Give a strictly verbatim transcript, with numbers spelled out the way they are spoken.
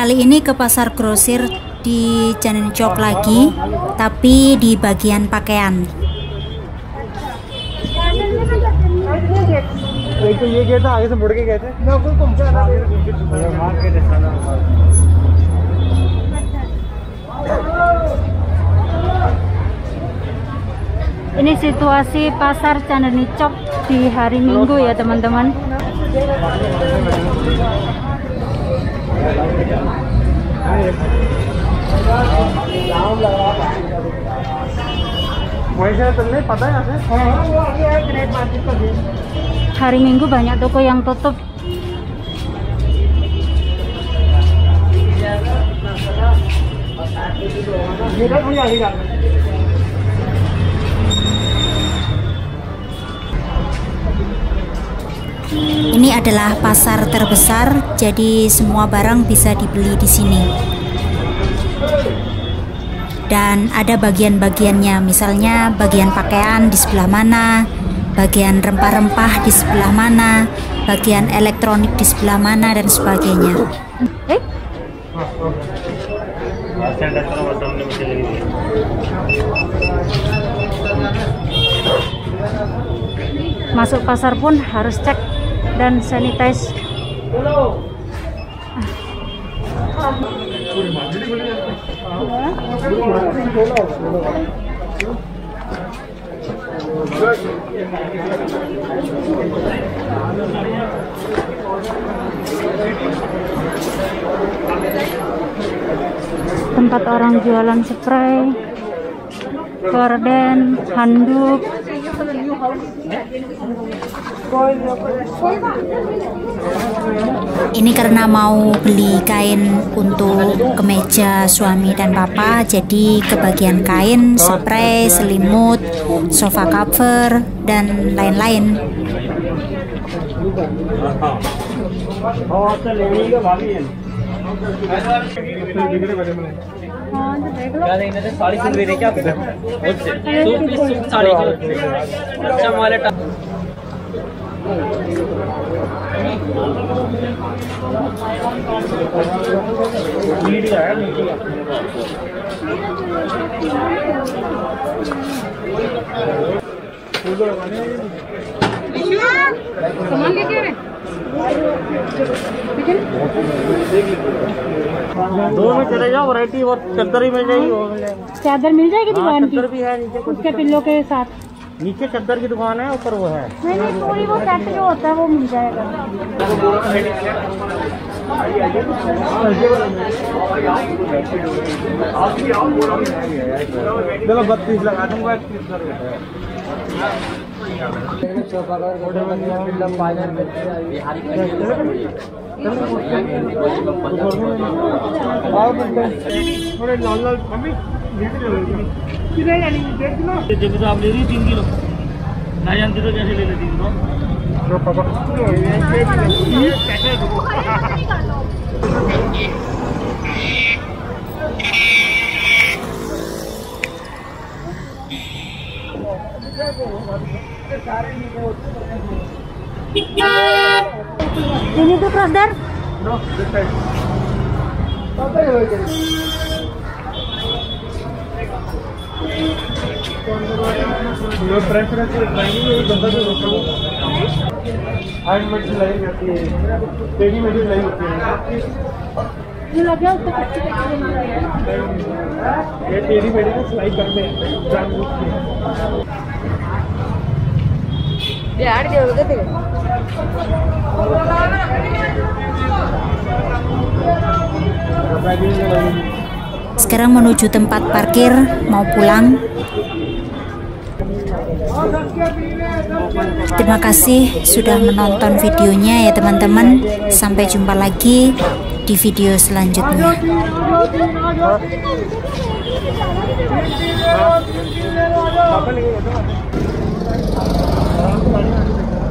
Kali ini ke pasar grosir di Chandni Chowk lagi, tapi di bagian pakaian. Ini situasi pasar Chandni Chowk di hari Minggu ya teman-teman. Hari Minggu banyak toko yang tutup. Ini adalah pasar terbesar, jadi semua barang bisa dibeli di sini. Dan ada bagian-bagiannya, misalnya bagian pakaian di sebelah mana, bagian rempah-rempah di sebelah mana, bagian elektronik di sebelah mana, dan sebagainya. Eh? Masuk pasar pun harus cek dan sanitize. Tempat orang jualan spray, gorden, handuk. Ini karena mau beli kain untuk kemeja suami dan papa, jadi kebagian kain, spray, selimut, sofa cover, dan lain-lain. दो में चले जाओ, वैरायटी और चादर ही मिल जाएगी। चादर मिल जाएगी दुकान की? चादर भी है नीचे, उसके पिल्लों के साथ। नीचे चादर की दुकान है, ऊपर वो है। नहीं नहीं, कोई वो सेट जो होता है वो मिल जाएगा। चलो बत्तीस लगा दूंगा। जब तो आप ले रही तीन किलो ना जानते तो कैसे ले लेती तीन Ini tuh brother. No, this side. ये प्रेफरेंस ट्रेनिंग ये बंदा तो रोका आठ मिनट की लाइन आती है, तेरी मिनट की लाइन होती है। ये लग गया उसको कच्ची कच्ची ये तेरी मिनट को सिलाई करते हैं जानबूझ के। यार क्या होगा तेरे? Sekarang menuju tempat parkir, mau pulang. Terima kasih sudah menonton videonya ya teman-teman. Sampai jumpa lagi di video selanjutnya.